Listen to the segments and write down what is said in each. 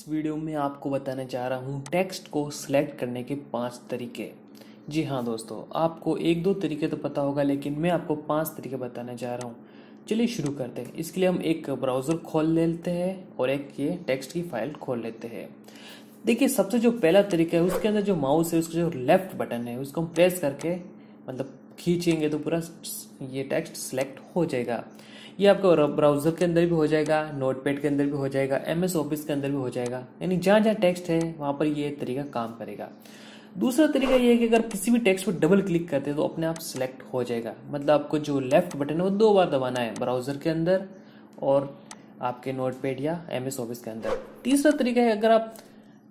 Video में आपको बताने जा रहा हूँ टेक्स्ट को सिलेक्ट करने के 5 तरीके। जी हाँ दोस्तों, आपको एक दो तरीके तो पता होगा लेकिन मैं आपको 5 तरीके बताने जा रहा हूँ। चलिए शुरू करते हैं। इसके लिए हम एक ब्राउज़र खोल लेते हैं और एक ये टेक्स्ट की फाइल खोल लेते हैं। देखिए, सबसे जो पहला तरीका है उसके अंदर जो माउस है उसका जो लेफ्ट बटन है उसको हम प्रेस करके मतलब खींचेंगे तो पूरा ये टेक्स्ट सिलेक्ट हो जाएगा। ये आपका ब्राउज़र के अंदर भी हो जाएगा, नोटपैड के अंदर भी हो जाएगा, एमएस ऑफिस के अंदर भी हो जाएगा। यानी जहाँ जहाँ टेक्स्ट है वहाँ पर ये तरीका काम करेगा। दूसरा तरीका ये है कि अगर किसी भी टेक्स्ट पर डबल क्लिक करते हैं तो अपने आप सिलेक्ट हो जाएगा। मतलब आपको जो लेफ्ट बटन है वो 2 बार दबाना है, ब्राउज़र के अंदर और आपके नोटपैड या एमएस ऑफिस के अंदर। तीसरा तरीका है, अगर आप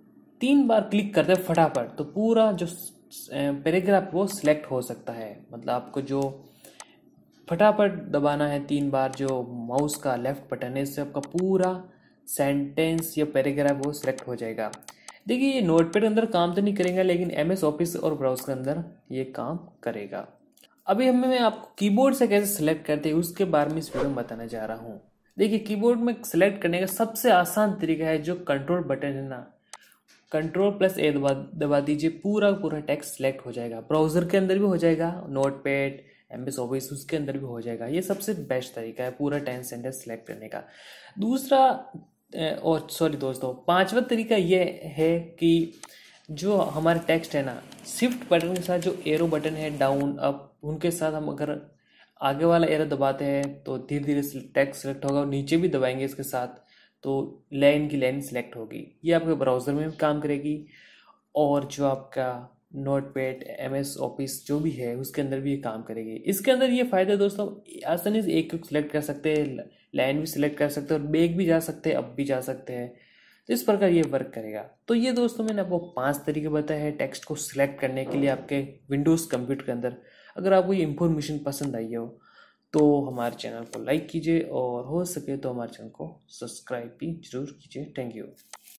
3 बार क्लिक करते हैं फटाफट तो पूरा जो पैराग्राफ वो सिलेक्ट हो सकता है। मतलब आपको जो फटाफट दबाना है 3 बार जो माउस का लेफ्ट बटन है, इससे आपका पूरा सेंटेंस या पैराग्राफ वो सिलेक्ट हो जाएगा। देखिए, ये नोटपैड के अंदर काम तो नहीं करेगा लेकिन एमएस ऑफिस और ब्राउज़र के अंदर ये काम करेगा। अभी मैं आपको कीबोर्ड से कैसे सिलेक्ट करते हैं उसके बारे में इस वीडियो में बताने जा रहा हूँ। देखिए, कीबोर्ड में सिलेक्ट करने का सबसे आसान तरीका है जो कंट्रोल बटन है ना, कंट्रोल+A दबा दीजिए, पूरा पूरा टेक्स्ट सेलेक्ट हो जाएगा। ब्राउज़र के अंदर भी हो जाएगा, नोटपैड एमएस ऑफिस उसके अंदर भी हो जाएगा। ये सबसे बेस्ट तरीका है पूरा 10 सेंटेंस सेलेक्ट करने का। दूसरा और सॉरी दोस्तों, पांचवा तरीका ये है कि जो हमारे टेक्स्ट है ना, शिफ्ट बटन के साथ जो एरो बटन है डाउन अप, उनके साथ हम अगर आगे वाला एरो दबाते हैं तो धीरे धीरे टेक्स्ट सेलेक्ट होगा, और नीचे भी दबाएंगे इसके साथ तो लाइन की लाइन सिलेक्ट होगी। ये आपके ब्राउज़र में भी काम करेगी और जो आपका नोटपैड एमएस ऑफिस जो भी है उसके अंदर भी ये काम करेगी। इसके अंदर ये फ़ायदा है दोस्तों, आसानी से एक सिलेक्ट कर सकते हैं, लाइन भी सिलेक्ट कर सकते हैं और बैक भी जा सकते हैं, अप भी जा सकते हैं। तो इस प्रकार ये वर्क करेगा। तो ये दोस्तों मैंने आपको 5 तरीके बताए हैं टेक्स्ट को सिलेक्ट करने के लिए आपके विंडोज़ कंप्यूटर के अंदर। अगर आपको ये इन्फॉर्मेशन पसंद आई हो तो हमारे चैनल को लाइक कीजिए और हो सके तो हमारे चैनल को सब्सक्राइब भी जरूर कीजिए। Thank you.